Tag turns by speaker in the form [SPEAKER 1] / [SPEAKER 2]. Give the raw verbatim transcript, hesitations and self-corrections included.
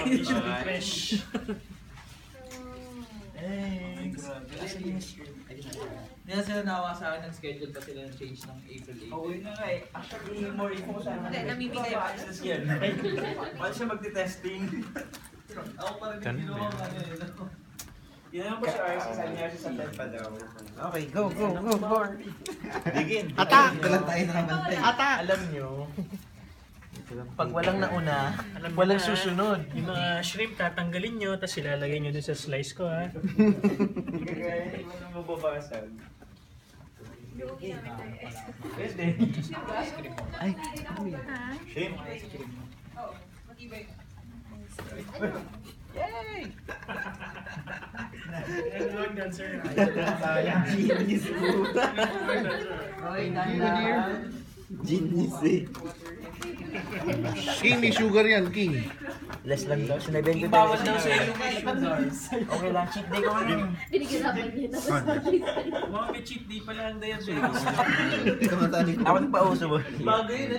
[SPEAKER 1] Fresh.
[SPEAKER 2] Eh, grabe. Hindi na sila nawa sa akin ng schedule pa sila ng change ng April eighth.
[SPEAKER 3] Oo, yun na nga eh. Actually, more info ko sana.
[SPEAKER 4] Hindi, namimigay pa.
[SPEAKER 3] Access yan. Paano siya magte-testing?
[SPEAKER 2] Ako pa rin yung ginawa ng ano eh.
[SPEAKER 3] Yun naman po si R C, sabi niya sa ten pa daw.
[SPEAKER 5] Okay, go, go, go, go.
[SPEAKER 3] Digin.
[SPEAKER 5] Ata! Dalan tayo na naman tayo.
[SPEAKER 1] Ata!
[SPEAKER 5] Alam nyo, pag walang nauna, walang susunod.
[SPEAKER 1] Yung mga shrimp tatanggalin nyo, tapos ilalagay nyo dun sa slice ko ha.
[SPEAKER 3] Hindi ka kaya, hindi mo na mababasag. Pwede.
[SPEAKER 5] Ay,
[SPEAKER 3] Shrimp.
[SPEAKER 5] yay!
[SPEAKER 1] Everyone done, sir.
[SPEAKER 5] Genius po. Genius eh.
[SPEAKER 6] King, may sugar yan, King.
[SPEAKER 5] Less lang daw, sinabihan ko
[SPEAKER 2] Bawal daw sa iyo yung sugars.
[SPEAKER 5] Okay lang, cheat day ko ngayon.
[SPEAKER 4] Binigirapan niya. Tapos
[SPEAKER 2] Mga may cheat day pala ang dayan.
[SPEAKER 5] Ako nagpauso mo.
[SPEAKER 2] Bago yun